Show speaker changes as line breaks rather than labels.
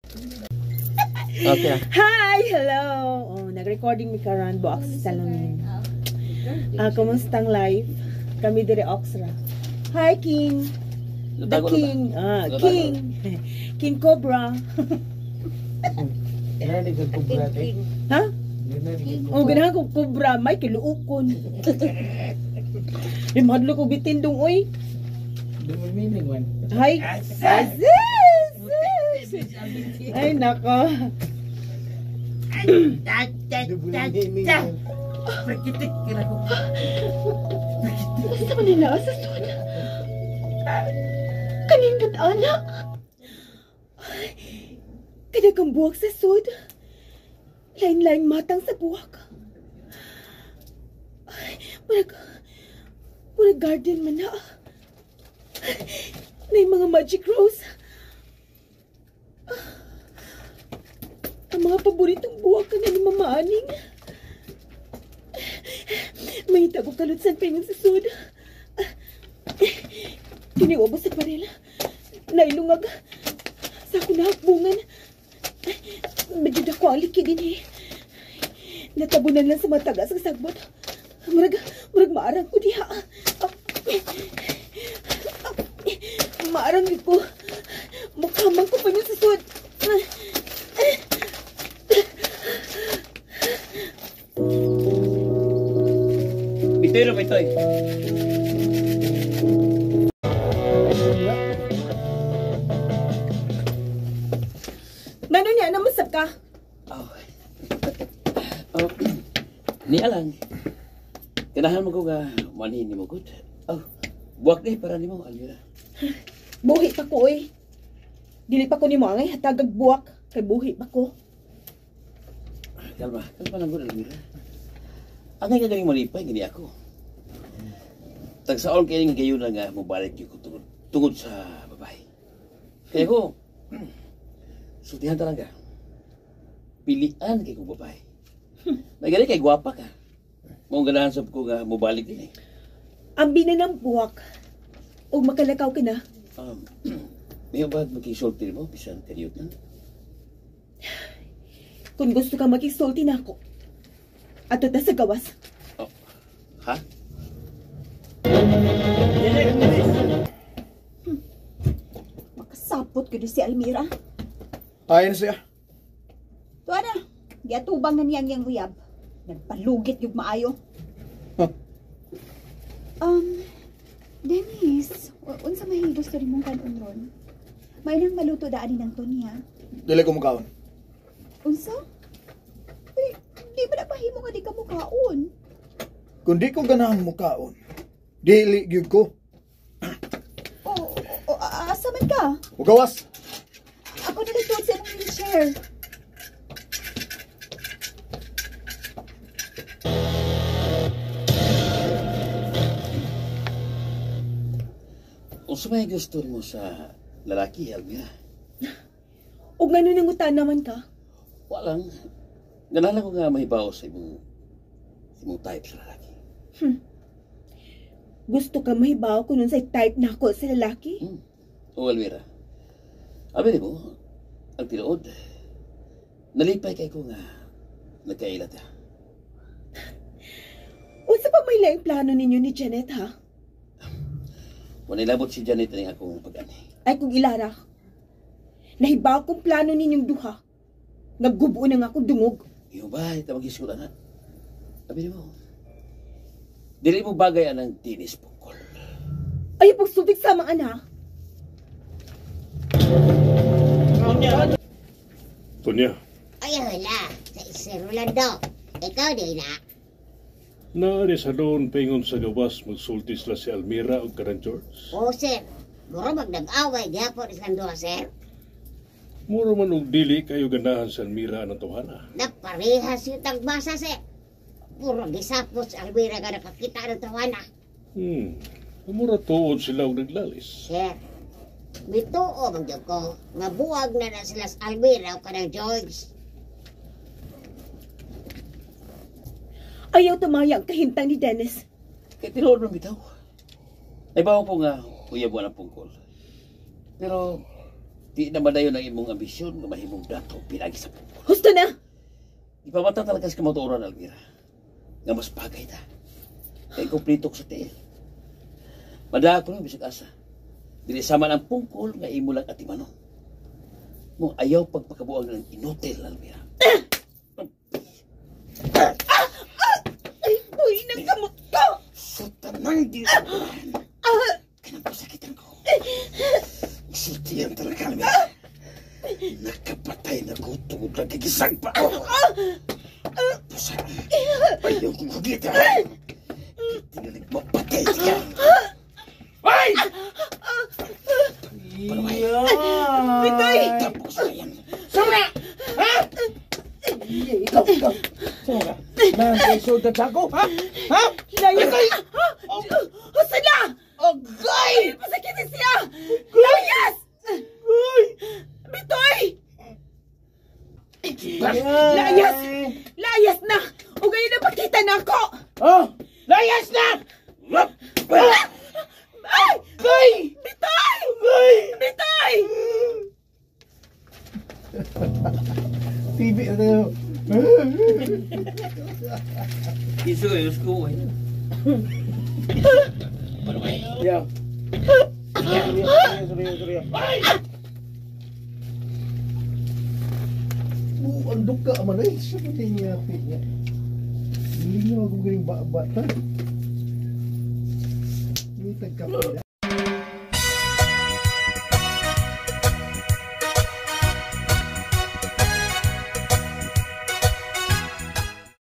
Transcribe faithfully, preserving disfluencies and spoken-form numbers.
Okay.
Hi! Hello! Oh, nag-recording mi karon box salamin. Ah, kumusta ang live? Kami dire Oxra. Hi, King! The King! Ah, King! King Cobra. Ha? Oh, ganahan ko Cobra. May kiluukon. Yung madlo ko bitindong, oy. Hi! Aziz! Ay, nako. Basta man nila sa soda. Kanindot, anak. Kada kang buwak sa soda. Lain-lain matang sa buwak. Murag, murag garden man na. May mga magic rose. Ang mga paboritong buwak ka na ni Mama Aning. May ita ko kalutsan pa yung sa soda. Tiniwabos sa parela. Nailungag. Sa ako nahakbungan. Medyo na ko ang liki din eh. Natabunan lang sa matagas ang sagbot. Murag, murag maarang ko diha. Maarang ko. Mukhamang ko pa niya sa sud.
Itoy rin, itoy.
Ngano niya? Namusap ka?
Oh. Oh. Niya lang. Kinahan mo ko nga manhin ni mo good. Oh. Buwak ni para ni mo, Almira.
Buhi pa ko eh. Dili pa ko ni mo angay hatagag buwak. Kay buhi pa ko.
Kalma, kalma lang good, Almira. Angay ka galing malipay, gini ako. Tagsaon kayo nga kayo na nga mabalik yung tungod, tungod sa babae. Kaya ko, sutihan talaga. Pilian kay kong babae. Nagani kay gwapa ka. Mong ganahan sa ko nga mabalik din eh.
Ang binan ng buwak. O makalakaw ka na.
Um, may ba makisulti mo? Bisan karyot na?
Kung gusto ka makisulti na ako. At ito sa gawas.
Oh. Ha?
Hmm. Makasapot ko si Almira.
Ayan siya.
Tuwa na, giatubang na niyang yang uyab. Nagpalugit yung maayo.
Huh?
Um, Dennis, unsa may gusto rin mong kanon ron? May nang maluto daan ng Tonya.
Dili ko mukaon.
Unsa? Eh, di ba napahimo nga di ka mukaon?
Kung di ko ganahan mukaon, dili gyud ko.
O, o, asa man ka?
Mugawas.
Ako na nagtuot sa imong wheelchair.
Kung sa may gusto mo sa lalaki, Almira?
O ngano nang utan naman ka?
Walang. Ganahan ko nga mahibaw sa imong, sa imong type sa lalaki.
Hmm. Gusto ka mahibaw kung nun sa type na ako sa lalaki?
Hmm. O, Almira. Abi mo, ang tinuod. Nalipay kay ko nga nagkailat ha.
Unsa pa may laing plano ninyo ni Janet ha?
Kung nilabot si Janet rin akong pag-ani.
Ay kung ilara. Nahibaw kong plano ninyong duha. Naggubo na nga akong dungog.
Iyo ba, ito mag-iskulan na. Abi mo, dili mo bagay anang tinis pungkol.
Ay pagsutik sa mga anak.
Tonya,
Ay, wala. Sa Sir Rolando. Ikaw din na.
naari sa doon paingon sa gawas magsulti sila si Almira o karang George.
O, sir. Muro magdag-away. Gihapon isang doha, sir.
Muro man og dili kayo ganahan sa Almira ang tawhana.
Naparehas yung tagbasa, sir. Puro gisapos Almira ka nakakita ng tawana.
Hmm, mura tuod sila og naglalis.
Sir. Mituo magdyo ko. Nga buwag na na sila sa Almira o kanang George.
Ayaw tumaya ang kahintang ni Dennis.
Kaya tinuod mo bitaw. Ay bawa po nga, uyab wala pungkol. Pero, Di na madayon ang imong ambisyon nga mahimong dato pinagi sa pungkol.
Husto na!
Ipamata talaga sa kamatuoran, Almira. Nga mas bagay na. Kaya kumplito ko sa tiil. Madaha ko lang bisag asa. Dili sama ng pungkol nga imo lang at imano. Mo ayaw pagpakabuang ng inutil, Almira.
Ay, boy, nagkamot ko!
So tanang di kanang pasakitan ko. Sultihan talaga, Almira. Nakapatay na ko tungod lang kigisang pa. Pusa, ayaw kong hugita. Tinalig mapatay siya. Ay!
Bitoy!
Tapos na yan.
Sobra! Ha? Ikaw, ikaw. Sobra. Nang-isulta sa ako, ha? Ha?
Layas! Husto na!
Agay!
Pasakitin siya! Layas! Bitoy! Layas! Layas na! O gayon na pakita na ako!
Oh! Layas na!
Ay!
Agay!
Bitoy!
Agay!
Bitoy!
T V, ano?
Isu, isu,
Yeah. Sorry, sorry, sorry, sorry. Oh, ang duka man ay. Siya pa niya niya. Hindi niya ako galing bata. Ini tagkapit.